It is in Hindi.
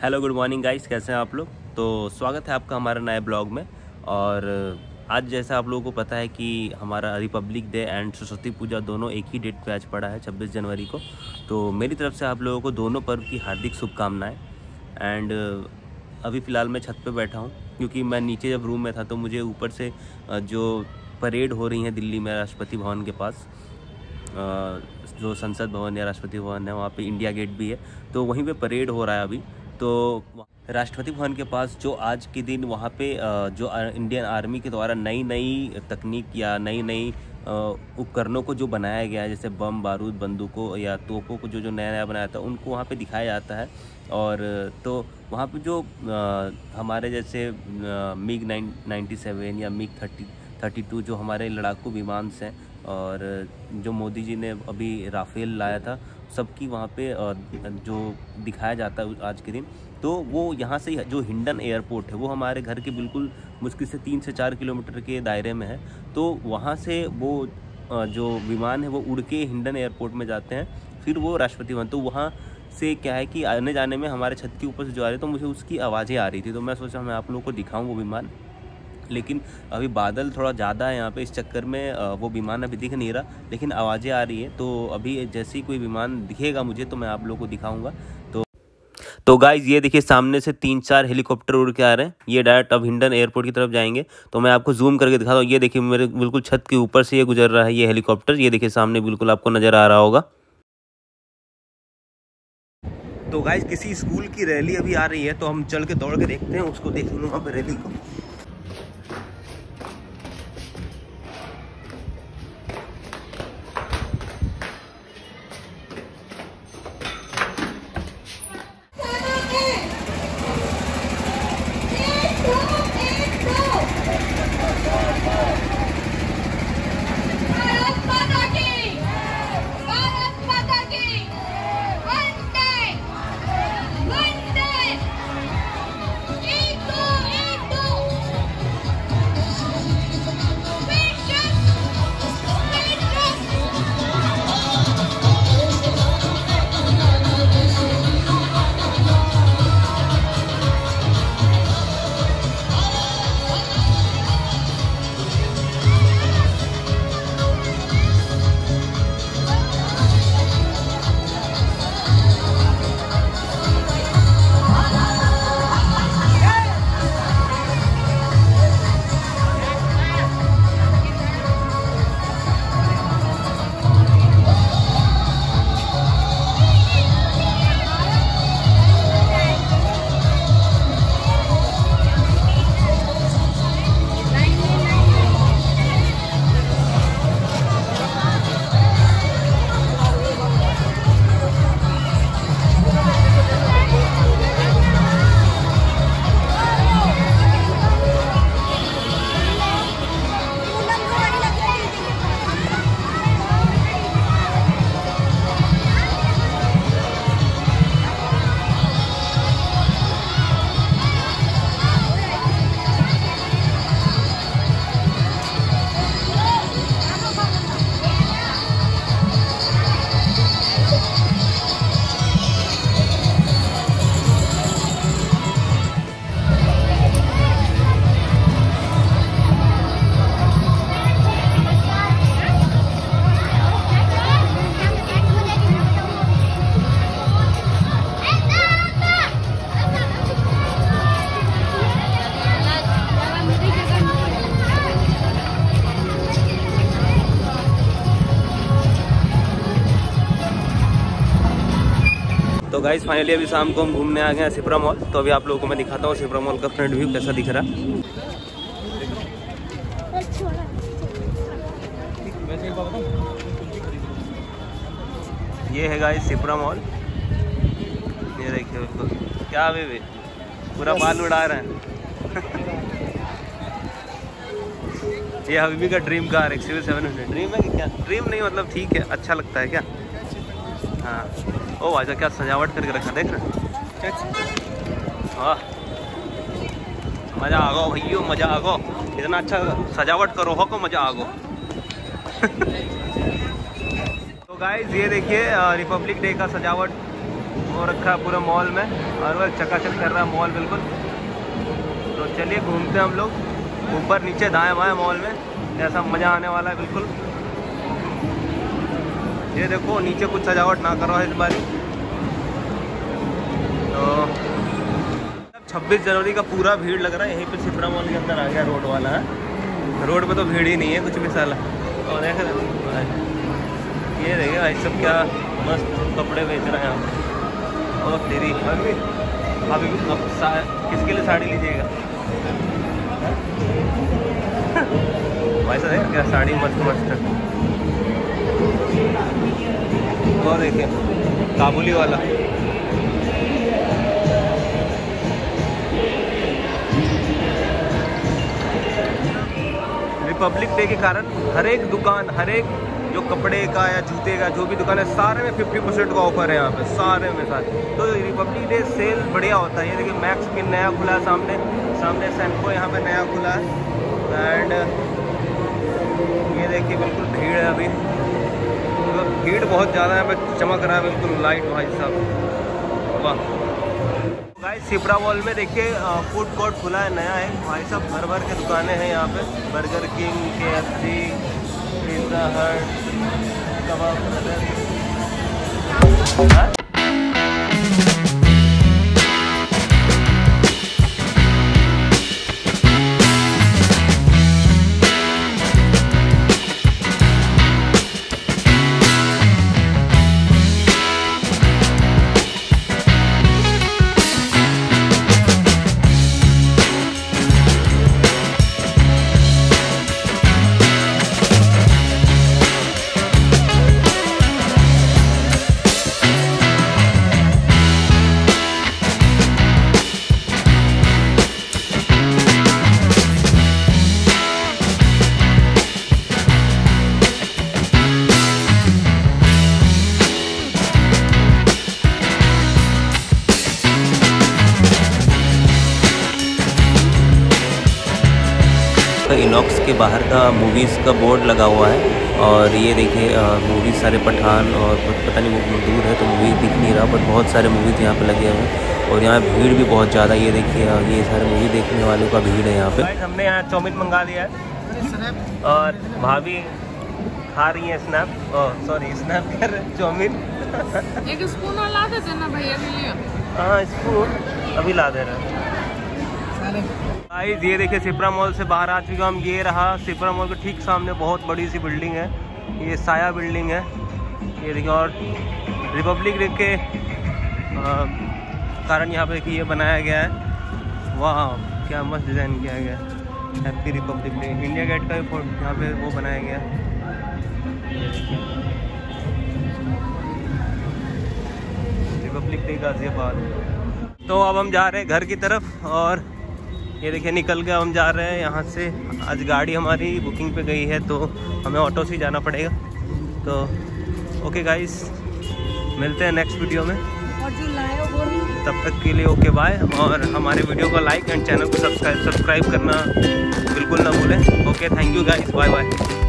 हेलो गुड मॉर्निंग गाइस, कैसे हैं आप लोग। तो स्वागत है आपका हमारे नए ब्लॉग में। और आज जैसा आप लोगों को पता है कि हमारा republic day and Saraswati Puja दोनों एक ही डेट पे आज पड़ा है 26 जनवरी को। तो मेरी तरफ से आप लोगों को दोनों पर्व की हार्दिक शुभकामनाएं। एंड अभी फ़िलहाल मैं छत पे बैठा हूँ क्योंकि मैं नीचे जब रूम में था तो मुझे ऊपर से जो परेड हो रही है दिल्ली में राष्ट्रपति भवन के पास, जो संसद भवन या राष्ट्रपति भवन है वहाँ पे इंडिया गेट भी है, तो वहीं पे परेड हो रहा है अभी। तो राष्ट्रपति भवन के पास जो आज के दिन वहाँ पे जो इंडियन आर्मी के द्वारा नई नई तकनीक या नई नई उपकरणों को जो बनाया गया है, जैसे बम बारूद बंदूकों या तोपों को जो नया नया बनाया था उनको वहाँ पे दिखाया जाता है। और तो वहाँ पे जो हमारे जैसे मिग 97 या मिग 32 जो हमारे लड़ाकू विमान हैं, और जो मोदी जी ने अभी राफेल लाया था, सबकी वहाँ पे जो दिखाया जाता है आज के दिन। तो वो यहाँ से जो हिंडन एयरपोर्ट है वो हमारे घर के बिल्कुल मुश्किल से 3 से 4 किलोमीटर के दायरे में है। तो वहाँ से वो जो विमान है वो उड़ के हिंडन एयरपोर्ट में जाते हैं, फिर वो राष्ट्रपति भवन। तो वहाँ से क्या है कि आने जाने में हमारे छत के ऊपर से जो आ रहे तो मुझे उसकी आवाज़ें आ रही थी, तो मैं सोचा मैं आप लोगों को दिखाऊँ वो विमान। लेकिन अभी बादल थोड़ा ज़्यादा है यहाँ पे, इस चक्कर में वो विमान अभी दिख नहीं रहा, लेकिन आवाज़ें आ रही हैं। तो अभी जैसे ही कोई विमान दिखेगा मुझे तो मैं आप लोगों को दिखाऊंगा। तो गाइज ये देखिए सामने से 3-4 हेलीकॉप्टर उड़ के आ रहे हैं, ये डायरेक्ट अब हिंडन एयरपोर्ट की तरफ जाएंगे। तो मैं आपको जूम करके दिखाता हूँ। ये देखिए मेरे बिल्कुल छत के ऊपर से ये गुजर रहा है ये हेलीकॉप्टर, ये देखिए सामने बिल्कुल आपको नज़र आ रहा होगा। तो गाइज किसी स्कूल की रैली अभी आ रही है, तो हम चल के दौड़ के देखते हैं उसको, देखेंगे वहाँ पर रैली को। तो गाइस फाइनली अभी शाम को हम घूमने आ गए हैं सिप्रा मॉल। तो अभी आप लोगों को मैं दिखाता हूँ सिप्रा मॉल का फ्रंट व्यू कैसा दिख रहा है। ये है गाइस सिप्रा मॉल, ये देखिए उसको क्या अभी पूरा बाल उड़ा रहे हैं। ये हबीबी का ड्रीम कार XUV 700 ड्रीम है कि क्या? ड्रीम नहीं मतलब ठीक है, अच्छा लगता है क्या? हाँ ओ अच्छा, क्या सजावट करके रखा देख रहे। हाँ मज़ा आ गो भैया, मज़ा आ गो, इतना अच्छा सजावट करो हो को मज़ा आ गो। तो गाइस ये देखिए रिपब्लिक डे का सजावट वो रखा है पूरे मॉल में और वह चकाचक कर रहा है मॉल बिल्कुल। तो चलिए घूमते हैं हम लोग ऊपर नीचे दाएं बाएं मॉल में, ऐसा मज़ा आने वाला है बिल्कुल। ये देखो नीचे कुछ सजावट ना करो इस बारी। तो 26 जनवरी का पूरा भीड़ लग रहा है। यहीं पे सिपरा मॉल के अंदर आ गया रोड वाला है, रोड पे तो भीड़ ही नहीं है कुछ भी साला। और ये देखिए भाई सब क्या मस्त कपड़े बेच रहे हैं यहाँ पे। और तेरी अभी अब किसके लिए साड़ी लीजिएगा भाई साहब? क्या साड़ी मस्त मस्त है। वो देखिए काबुली वाला। रिपब्लिक डे के कारण हर एक दुकान, हर एक जो कपड़े का या जूते का जो भी दुकान है, सारे में 50% का ऑफर है यहाँ पे, सारे में सारे। तो रिपब्लिक डे सेल बढ़िया होता है। ये देखिए मैक्स भी नया खुला है, सामने सैनको यहाँ पे नया खुला है। एंड ये देखिए बिल्कुल भीड़ है अभी, तो भीड़ बहुत ज़्यादा है, यहाँ पे चमक रहा है बिल्कुल लाइट भाई साहब, वाह। गाइस सिपरा मॉल में देखिए फूड कोर्ट खुला है, नया है भाई साहब, भर भर के दुकानें हैं यहाँ पे। बर्गर किंग, KFC, पिज़्ज़ा हट, कबाब ब्रदर। इनॉक्स के बाहर का मूवीज़ का बोर्ड लगा हुआ है और ये देखिए मूवीज़ सारे पठान और पता नहीं वो दूर है तो मूवी दिख नहीं रहा, पर बहुत सारे मूवीज़ यहाँ पे लगे हुए हैं और यहाँ भीड़ भी बहुत ज़्यादा। ये देखिए ये सारे मूवी देखने वालों का भीड़ है यहाँ पे। हमने यहाँ चाउमीन मंगा लिया है और भाभी खा रही है स्नैप, सॉरी स्नैप कर रहे हैं चाउमीन। एक स्पून और ला देते ना भैया के लिए। हाँ स्पून अभी ला दे रहे हैं। ये देखिए सिपरा मॉल से बाहर आ चुके हम। ये रहा सिपरा मॉल के ठीक सामने बहुत बड़ी सी बिल्डिंग है, ये साया बिल्डिंग है। ये देखिए और रिपब्लिक डे के कारण यहाँ पे देखिए ये बनाया गया है। वाह क्या मस्त डिज़ाइन किया गया है। Happy republic day. India Gate का भी यहाँ पे वो बनाया गया है। Republic day Ghaziabad. तो अब हम जा रहे हैं घर की तरफ और ये देखिए निकल के हम जा रहे हैं यहाँ से। आज गाड़ी हमारी बुकिंग पे गई है तो हमें ऑटो से ही जाना पड़ेगा। तो ओके गाइस, मिलते हैं नेक्स्ट वीडियो में, तब तक के लिए ओके बाय। और हमारे वीडियो को लाइक एंड चैनल को सब्सक्राइब करना बिल्कुल ना भूलें। Okay thank you guys, bye bye.